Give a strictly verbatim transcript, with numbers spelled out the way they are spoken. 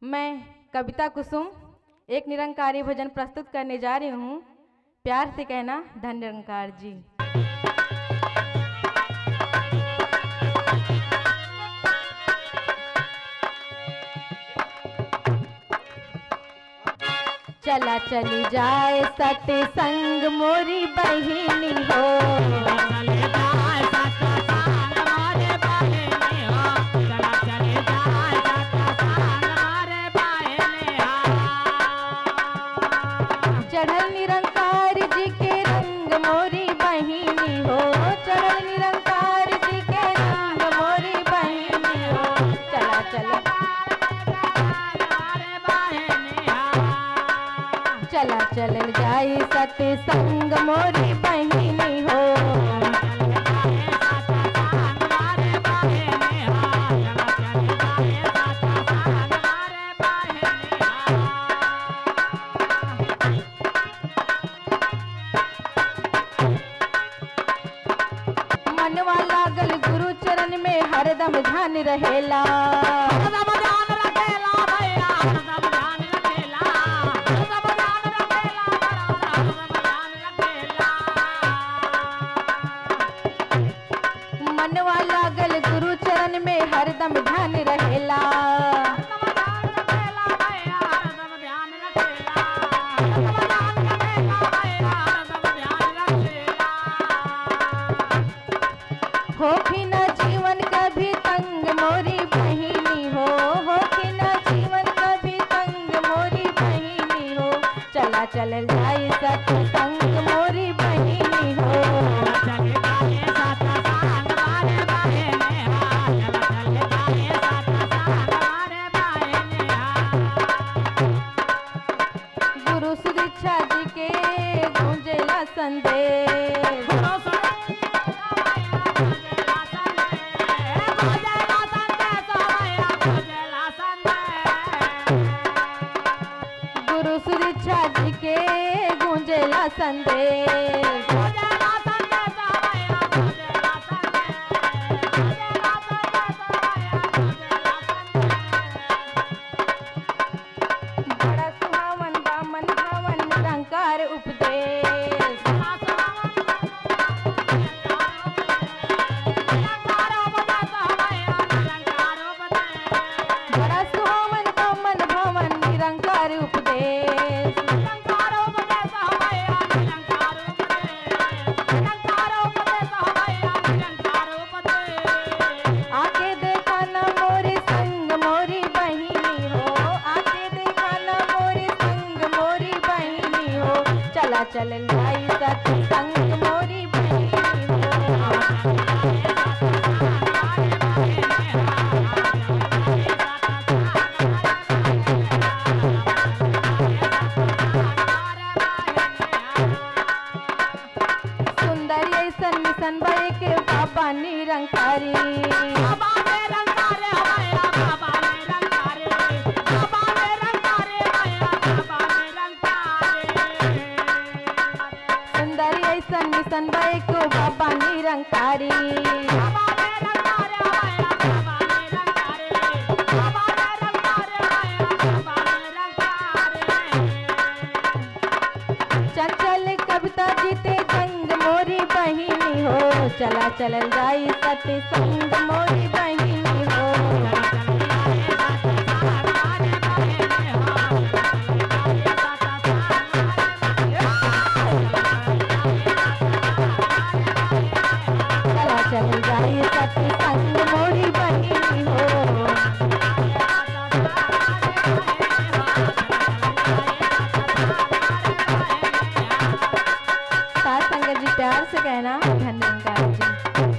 मैं कविता कुसुम एक निरंकारी भजन प्रस्तुत करने जा रही हूँ। प्यार से कहना धन निरंकार जी। चला चली जाए सत्संग मोरी बहिनी हो, चले जाए सत्संग मोरे बहिनी हो, चला चले जाए सत्संग मोरे बहिनी हो। चढ़ल निरंकार जी के रंग मोरी बहिनी हो, चढ़ल निरंकार जी के रंग मोरी बहिनी हो। चला चला चला चलल जाई सत्संग मोरी बहिनी हो, मनवा लागल गुरु चरण में हरदम ध्यान रहेला, मनवा लागल गुरु चरण में हरदम ध्यान रहेला। होखी न जीवन कभी तंग मोरी बहिनी हो, होखी न जीवन कभी तंग मोरी बहिनी हो। चला चलल जाई सत्संग मोरी बहिनी हो, गुरु सुदीक्षा जी के गूंजेला संदेश, गुरु सुदीक्षा जी के गूंजेला संदेश। बड़ा सुहावन बा मन भावन निरंकार उपदेश, बड़ा सुहावन बा मन भावन निरंकार उपदेश। आके देखा न मोरे संग मोरी बहिनी हो, आके देखा न मोरे संग मोरी बहिनी हो। चला चलल जाई सत्संग मोरी बहिनी हो, सुंदर ऐसन मिशन बे के बाबा निरंकारी, सुंदर ऐसन मिशन बे को बाबा निरंकारी। चंचल कविता जीते जंग मोरी बहिनी हो, चला चलल जाई सत्संग मोरी बहिनी हो। चला चलल जाई सत्संग मोरी बहिनी हो, साथ संगत जी प्यार से कहना धन निरंकार जी।